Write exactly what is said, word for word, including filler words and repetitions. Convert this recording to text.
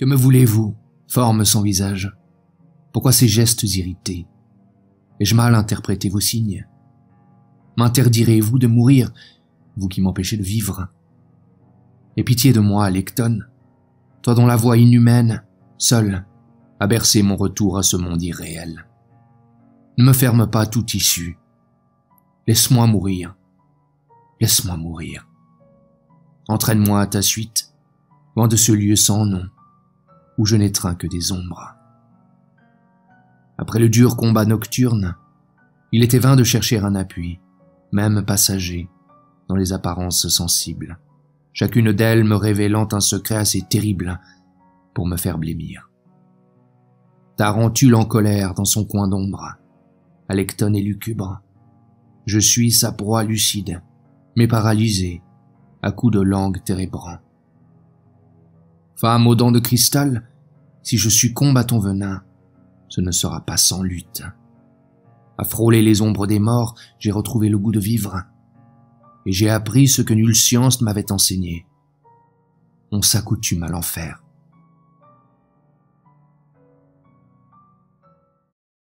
Que me voulez-vous, forme sans visage? Pourquoi ces gestes irrités? Ai-je mal interprété vos signes? M'interdirez-vous de mourir, vous qui m'empêchez de vivre? Aie pitié de moi, Lecton, toi dont la voix inhumaine, seule, a bercé mon retour à ce monde irréel. Ne me ferme pas toute issue. Laisse-moi mourir. Laisse-moi mourir. Entraîne-moi à ta suite, loin de ce lieu sans nom, où je n'étreins que des ombres. Après le dur combat nocturne, il était vain de chercher un appui, même passager, dans les apparences sensibles, chacune d'elles me révélant un secret assez terrible pour me faire blêmir. Tarentule en colère dans son coin d'ombre, Alecton est lugubre. Je suis sa proie lucide, mais paralysée, à coups de langue térébrant. Femme aux dents de cristal, si je succombe à ton venin, ce ne sera pas sans lutte. À frôler les ombres des morts, j'ai retrouvé le goût de vivre, et j'ai appris ce que nulle science ne m'avait enseigné. On s'accoutume à l'enfer.